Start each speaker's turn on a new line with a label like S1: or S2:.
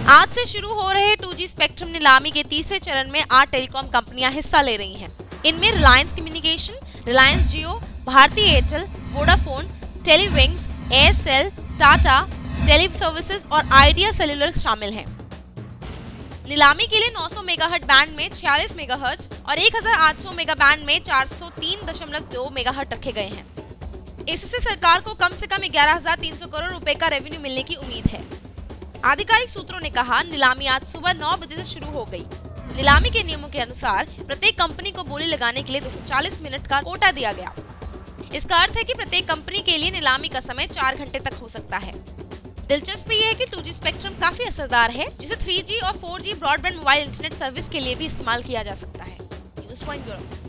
S1: आज से शुरू हो रहे 2G स्पेक्ट्रम नीलामी के तीसरे चरण में 8 टेलीकॉम कंपनियां हिस्सा ले रही हैं। इनमें Reliance communication, Reliance Jio, Bharti Airtel, Vodafone, Telewings, Aircel, Tata tele services और आइडिया सेल्युलर शामिल हैं। नीलामी के लिए 900 मेगाहर्ट्ज बैंड में 46 मेगाहर्ट्ज और 1800 मेगा बैंड में 403.2 मेगाहर्ट्ज रखे गए हैं। इससे सरकार को कम से कम 11,300 करोड़ रुपए का रेवेन्यू मिलने की उम्मीद है। आधिकारिक सूत्रों ने कहा, नीलामी आज सुबह 9 बजे से शुरू हो गई। नीलामी के नियमों के अनुसार प्रत्येक कंपनी को बोली लगाने के लिए 240 मिनट का कोटा दिया गया। इसका अर्थ है कि प्रत्येक कंपनी के लिए नीलामी का समय 4 घंटे तक हो सकता है। दिलचस्प ये है कि 2G स्पेक्ट्रम काफी असरदार है, जिसे 3G और 4G broadband mobile internet service के लिए भी इस्तेमाल किया जा सकता है। News point bureau.